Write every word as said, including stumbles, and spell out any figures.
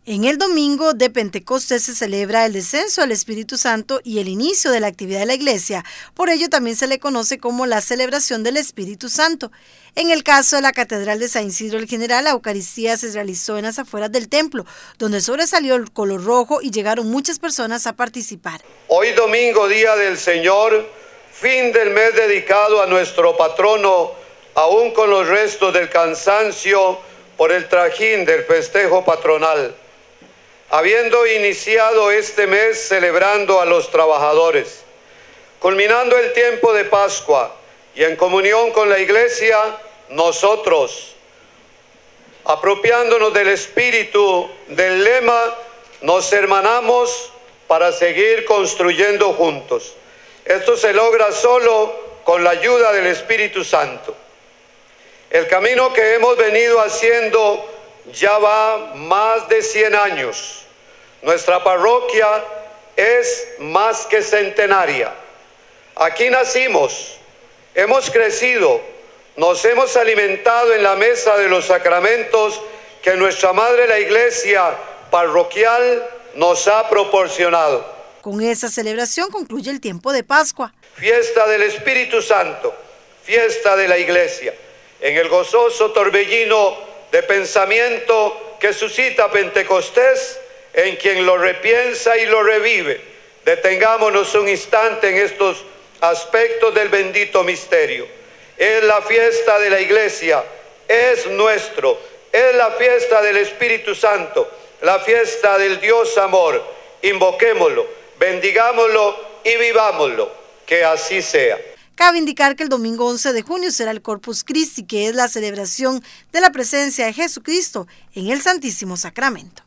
En el domingo de Pentecostés se celebra el descenso del Espíritu Santo y el inicio de la actividad de la iglesia. Por ello también se le conoce como la celebración del Espíritu Santo. En el caso de la Catedral de San Isidro el General, la Eucaristía se realizó en las afueras del templo, donde sobresalió el color rojo y llegaron muchas personas a participar. Hoy domingo, día del Señor, fin del mes dedicado a nuestro patrono, aún con los restos del cansancio por el trajín del festejo patronal. Habiendo iniciado este mes celebrando a los trabajadores, culminando el tiempo de Pascua y en comunión con la Iglesia, nosotros, apropiándonos del espíritu del lema, nos hermanamos para seguir construyendo juntos. Esto se logra solo con la ayuda del Espíritu Santo. El camino que hemos venido haciendo ya va más de cien años. Nuestra parroquia es más que centenaria. Aquí nacimos, hemos crecido, nos hemos alimentado en la mesa de los sacramentos que nuestra Madre la Iglesia parroquial nos ha proporcionado. Con esa celebración concluye el tiempo de Pascua. Fiesta del Espíritu Santo, fiesta de la Iglesia, en el gozoso torbellino de pensamiento que suscita Pentecostés, en quien lo repiensa y lo revive. Detengámonos un instante en estos aspectos del bendito misterio. Es la fiesta de la Iglesia, es nuestro, es la fiesta del Espíritu Santo, la fiesta del Dios amor. Invoquémoslo, bendigámoslo y vivámoslo, que así sea. Cabe indicar que el domingo once de junio será el Corpus Christi, que es la celebración de la presencia de Jesucristo en el Santísimo Sacramento.